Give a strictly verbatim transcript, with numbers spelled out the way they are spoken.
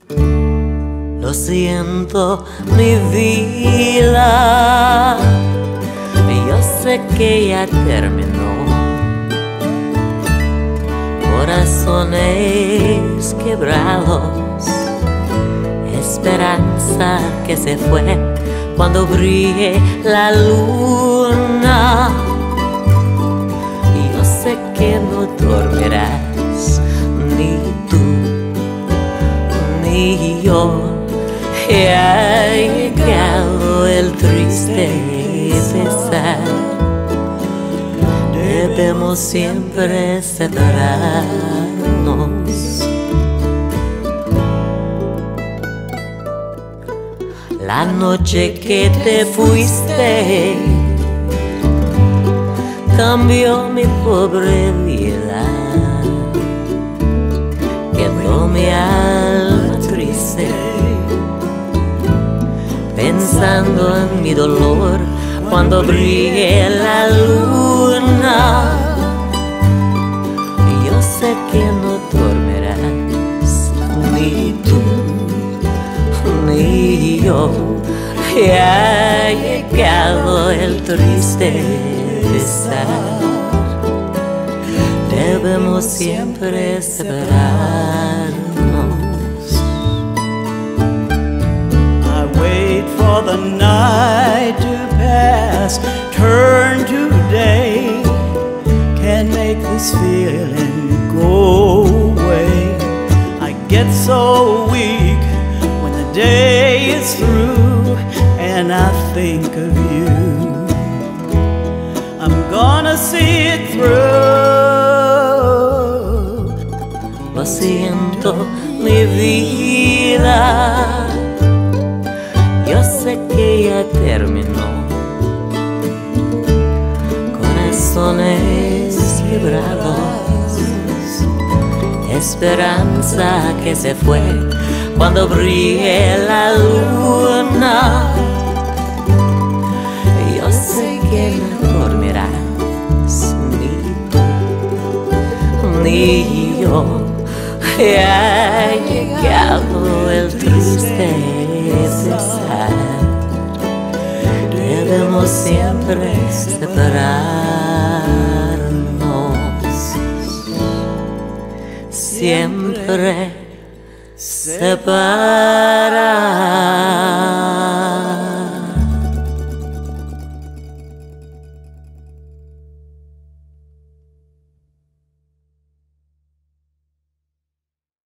Lo siento, mi vida, yo sé que ya terminó. Corazones quebrados, esperanza que se fue cuando brille la luna. Yo sé que no dormirás, ni tú, ni yo. Ya ha llegado el triste pesar. Debemos siempre separarnos. La noche que te fuiste cambió mi pobre vida. Quedó mi alma triste pensando en mi dolor cuando brille la luna. Yo sé que no dormirás, ni tú, ni yo. Ya ha llegado el triste pesar. Debemos siempre separarnos. For the night to pass, turn to day, can't make this feeling go away. I get so weak when the day is through and I think of you. I'm gonna see it through. Lo siento, mi vida, yo sé que ya terminó. Corazones quebrados, esperanza que se fue cuando brille la luna. Yo sé que no dormirás, ni tú, ni yo. Ya ha llegado el triste pesar. Debemos siempre separarnos, siempre separarnos.